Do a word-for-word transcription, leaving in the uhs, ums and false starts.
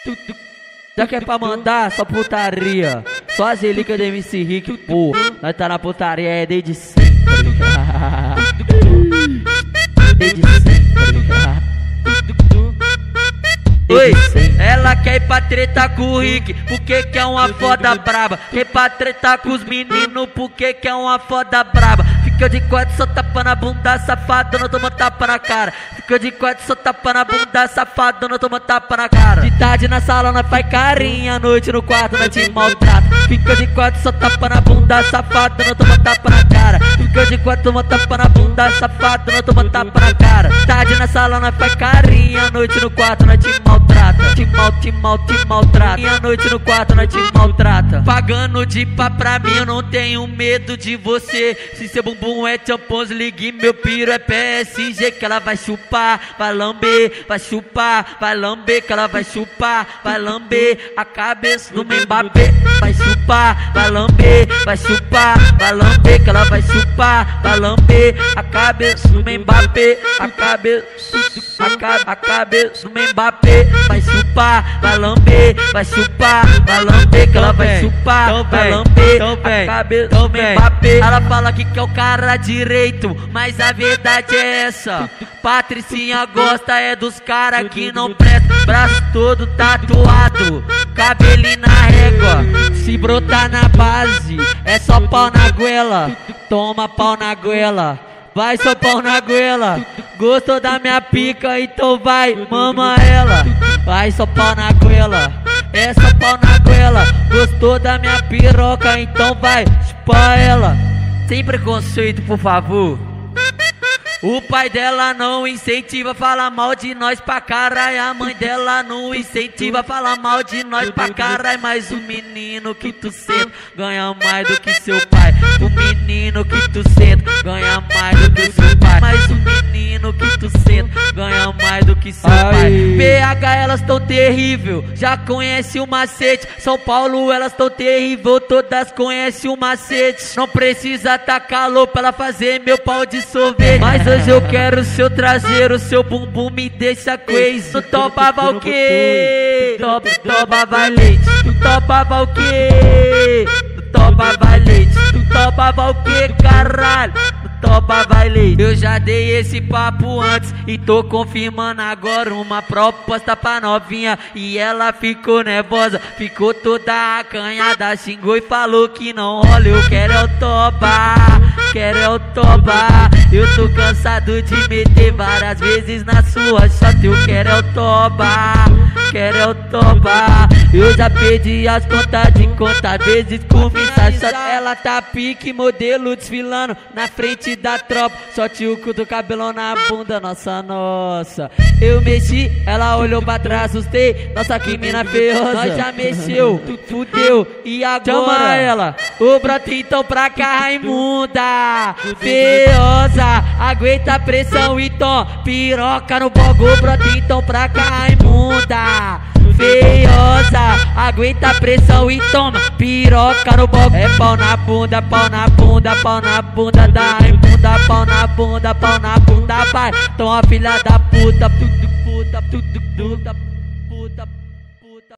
Já que é pra mandar, só putaria. Só as relíquias do M C Rick, pô. Nós tá na putaria é desde sempre. Desde sempre. Oi, ela quer ir pra treta com o Rick, porque que é uma foda braba. Quer ir pra treta com os meninos, porque que é uma foda braba. Fica de quatro, só tapa na bunda, safado, não toma tapa na cara. Fica de quatro, só tapa na bunda, safado, não toma tapa na cara. De tarde na sala, nós faz carinha, à noite no quarto, nós te maltrata. Fica de quatro, só tapa na bunda, safado, não toma tapa na cara. Fica de quatro, toma tapa na bunda, safado, não toma tapa na cara. Tarde na sala, nós faz carinha, à noite no quarto, nós te maltrata. Te mal, te mal, te maltrata. E à noite no quarto, nós te maltrata. Pagando de pá pra mim, eu não tenho medo de você. Se seu bumbum é Champions League, meu piro é P S G. Que ela vai chupar, vai lamber, vai chupar, vai lamber. Que ela vai chupar, vai lamber a cabeça do Mbappé. Vai chupar, vai lamber, vai chupar, vai lamber. Que ela vai chupar, vai lamber a cabeça do Mbappé. A cabeça, a, ca, a cabeça do Mbappé. Vai chupar, vai lamber, vai chupar, vai lamber. Que ela vai chupar, vai lamber a cabeça do Mbappé. Ela fala que quer o cara direito, mas a verdade é essa. Patricinha gosta é dos cara que não presta. Braço todo tatuado, cabelinho na régua. Se brotar na base, é só pau na goela. Toma pau na goela, vai só pau na goela. Gostou da minha pica, então vai, mama ela. Vai só pau na goela, é só pau na goela. Gostou da minha piroca, então vai, chupa ela. Sem preconceito, por favor. O pai dela não incentiva, fala mal de nós pra caralho. A mãe dela não incentiva, fala mal de nós pra caralho. Mas o menino que tu senta ganha mais do que seu pai. O menino que tu senta ganha mais do que seu pai. Mas o menino que tu senta ganha mais do que seu pai. P H elas tão terrível, já conhece o macete. São Paulo elas tão terrível, todas conhecem o macete. Não precisa tá calor pra ela fazer meu pau de sorvete. Mas hoje eu quero o seu traseiro, seu bumbum me deixa crazy. Tu topava o quê? Top, topava leite. Tu topava o quê? Tu topava leite. Tu topava o quê, caralho? Topa vai leite. Eu já dei esse papo antes e tô confirmando agora uma proposta pra novinha. E ela ficou nervosa, ficou toda acanhada, xingou e falou que não rola. Eu quero é o toba, quero é o toba. Eu tô cansado de meter várias vezes na sua chota. Eu quero é o toba, quero é o toba. Eu já perdi as contas de quantas vezes comi essa chota. Ela tá pique, modelo desfilando na frente da tropa. Só tio do cabelão na bunda, nossa, nossa. Eu mexi, ela olhou pra trás, assustei. Nossa, que mina feiosa. Nós já mexeu, fudeu. E agora? Chama ela, o broto então pra cá, Raimunda. Feiosa, aguenta a pressão e tom. Piroca no bogo, broto então pra cá, Raimunda. Feiosa, aguenta a pressão e toma piroca no boco. É pau na bunda, pau na bunda, pau na bunda da Raimunda. Pau na bunda, pau na bunda, vai. Toma filha da puta, tudo puta, tudo puta, puta.